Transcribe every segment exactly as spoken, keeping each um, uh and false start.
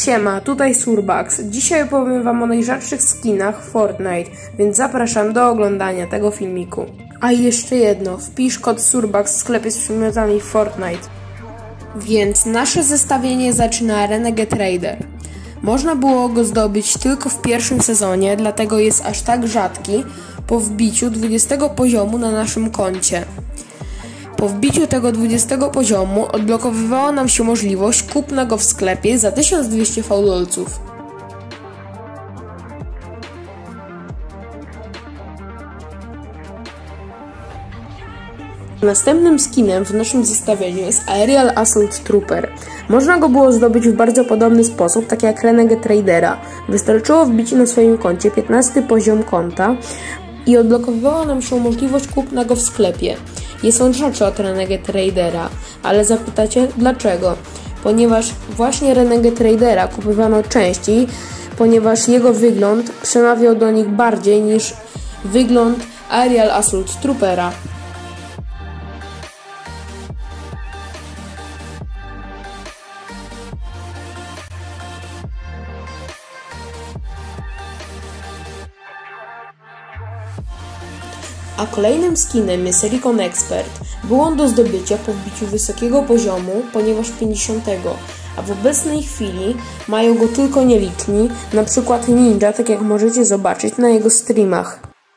Siema, tutaj Surbax. Dzisiaj opowiem wam o najrzadszych skinach w Fortnite, więc zapraszam do oglądania tego filmiku. A jeszcze jedno, wpisz kod Surbax w sklepie z przedmiotami w Fortnite. Więc nasze zestawienie zaczyna Renegade Raider. Można było go zdobyć tylko w pierwszym sezonie, dlatego jest aż tak rzadki po wbiciu dwudziestego poziomu na naszym koncie. Po wbiciu tego dwudziestego poziomu odblokowywała nam się możliwość kupna go w sklepie za tysiąc dwieście fałdolców. Następnym skinem w naszym zestawieniu jest Aerial Assault Trooper. Można go było zdobyć w bardzo podobny sposób, tak jak Renegade Raidera. Wystarczyło wbić na swoim koncie piętnasty poziom konta i odblokowywała nam się możliwość kupna go w sklepie. Jest on rzadszy od Renegade Raidera, ale zapytacie dlaczego? Ponieważ właśnie Renegade Raidera kupowano częściej, ponieważ jego wygląd przemawiał do nich bardziej niż wygląd Aerial Assault Troopera. A kolejnym skinem jest Recon Expert. Był on do zdobycia po wbiciu wysokiego poziomu, ponieważ pięćdziesiątego, a w obecnej chwili mają go tylko nieliczni, na przykład Ninja, tak jak możecie zobaczyć na jego streamach.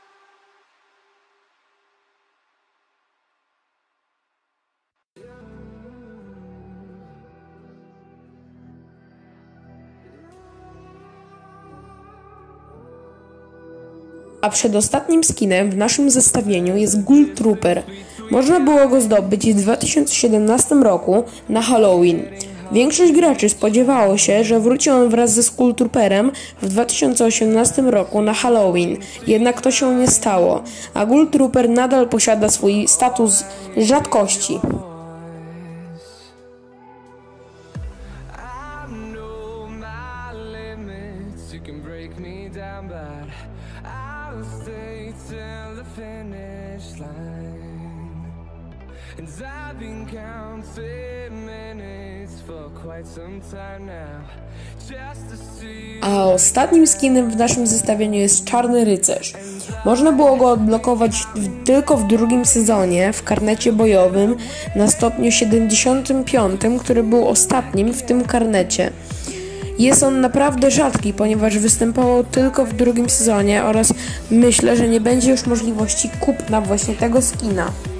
A przedostatnim skinem w naszym zestawieniu jest Ghoul Trooper. Można było go zdobyć w dwa tysiące siedemnastym roku na Halloween. Większość graczy spodziewało się, że wróci on wraz ze Ghoul Trooperem w dwa tysiące osiemnastym roku na Halloween, jednak to się nie stało, a Ghoul Trooper nadal posiada swój status rzadkości. You can break me down, but I'll stay till the finish line. And I've been counting minutes for quite some time now, just to see. A ostatnim skinem w naszym zestawieniu jest Czarny Rycerz. Można było go odblokować w, tylko w drugim sezonie w karnecie bojowym na stopniu siedemdziesiątym piątym, który był ostatnim w tym karnecie. Jest on naprawdę rzadki, ponieważ występował tylko w drugim sezonie oraz myślę, że nie będzie już możliwości kupna właśnie tego skina.